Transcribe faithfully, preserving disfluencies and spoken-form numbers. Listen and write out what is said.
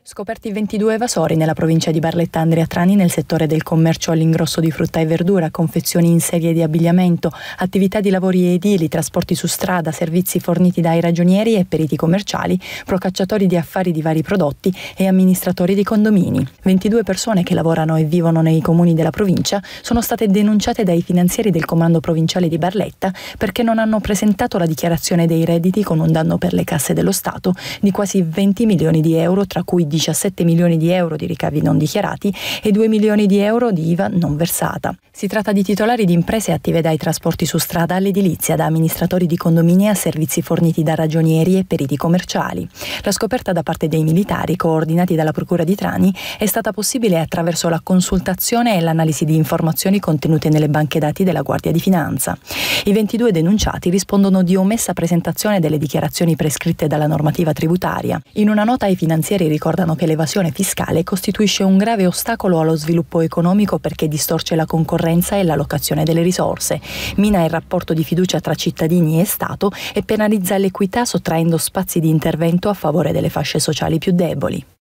Scoperti ventidue evasori nella provincia di Barletta Andria Trani nel settore del commercio all'ingrosso di frutta e verdura, confezioni in serie di abbigliamento, attività di lavori edili, trasporti su strada, servizi forniti dai ragionieri e periti commerciali, procacciatori di affari di vari prodotti e amministratori di condomini. ventidue persone che lavorano e vivono nei comuni della provincia sono state denunciate dai finanzieri del comando provinciale di Barletta perché non hanno presentato la dichiarazione dei redditi con un danno per le casse dello Stato di quasi venti milioni di euro, tra cui diciassette milioni di euro di ricavi non dichiarati e due milioni di euro di I V A non versata. Si tratta di titolari di imprese attive dai trasporti su strada all'edilizia, da amministratori di condomini a servizi forniti da ragionieri e periti commerciali. La scoperta da parte dei militari, coordinati dalla Procura di Trani, è stata possibile attraverso la consultazione e l'analisi di informazioni contenute nelle banche dati della Guardia di Finanza. I ventidue denunciati rispondono di omessa presentazione delle dichiarazioni prescritte dalla normativa tributaria. In una nota i finanzieri ricordano che l'evasione fiscale costituisce un grave ostacolo allo sviluppo economico perché distorce la concorrenza e l'allocazione delle risorse, mina il rapporto di fiducia tra cittadini e Stato e penalizza l'equità sottraendo spazi di intervento a favore delle fasce sociali più deboli.